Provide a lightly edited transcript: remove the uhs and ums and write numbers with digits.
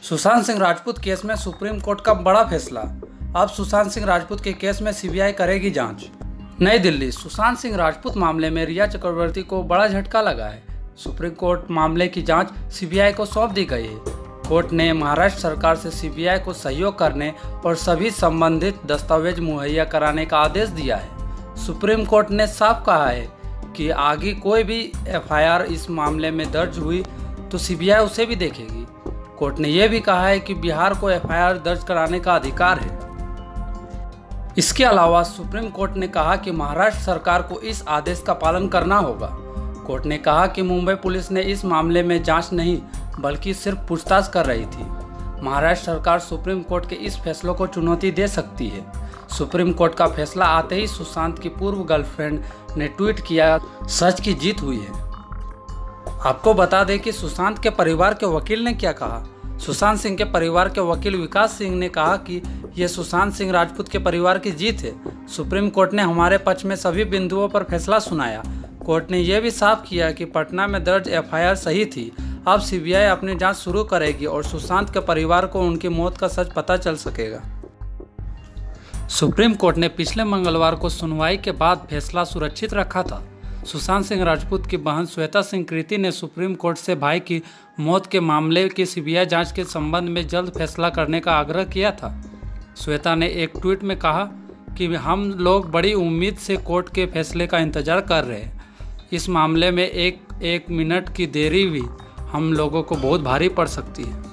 Sushant Singh Rajput case में Supreme Court का बड़ा फैसला। अब सुशांत सिंह राजपूत के केस में सीबीआई करेगी जांच। नई दिल्ली। सुशांत सिंह राजपूत मामले में रिया चक्रवर्ती को बड़ा झटका लगा है। सुप्रीम कोर्ट मामले की जांच सीबीआई को सौंप दी गई है। कोर्ट ने महाराष्ट्र सरकार से सीबीआई को सहयोग करने और सभी संबंधित दस्तावेज मुहैया कराने का आदेश दिया है। सुप्रीम कोर्ट ने साफ कहा है कि आगे कोई भी एफआईआर इस मामले में दर्ज हुई तो सीबीआई उसे भी देखेगी। कोर्ट ने यह भी कहा है कि बिहार को एफआईआर दर्ज कराने का अधिकार है। इसके अलावा सुप्रीम कोर्ट ने कहा कि महाराष्ट्र सरकार को इस आदेश का पालन करना होगा। कोर्ट ने कहा कि मुंबई पुलिस ने इस मामले में जांच नहीं बल्कि सिर्फ पूछताछ कर रही थी। महाराष्ट्र सरकार सुप्रीम कोर्ट के इस फैसलों को चुनौती दे सकती है। सुप्रीम कोर्ट का फैसला आते ही सुशांत की पूर्व गर्लफ्रेंड ने ट्वीट किया, सच की जीत हुई है। आपको बता दें कि सुशांत के परिवार के वकील ने क्या कहा। सुशांत सिंह के परिवार के वकील विकास सिंह ने कहा कि यह सुशांत सिंह राजपूत के परिवार की जीत है। सुप्रीम कोर्ट ने हमारे पक्ष में सभी बिंदुओं पर फैसला सुनाया। कोर्ट ने यह भी साफ किया कि पटना में दर्ज एफआईआर सही थी। अब सीबीआई अपनी जांच शुरू करेगी और सुशांत के परिवार को उनकी मौत का सच पता चल सकेगा। सुप्रीम कोर्ट ने पिछले मंगलवार को सुनवाई के बाद फैसला सुरक्षित रखा था। सुशांत सिंह राजपूत की बहन श्वेता सिंह कृति ने सुप्रीम कोर्ट से भाई की मौत के मामले की सीबीआई जांच के संबंध में जल्द फैसला करने का आग्रह किया था। श्वेता ने एक ट्वीट में कहा कि हम लोग बड़ी उम्मीद से कोर्ट के फैसले का इंतजार कर रहे हैं। इस मामले में एक मिनट की देरी भी हम लोगों को बहुत भारी पड़ सकती है।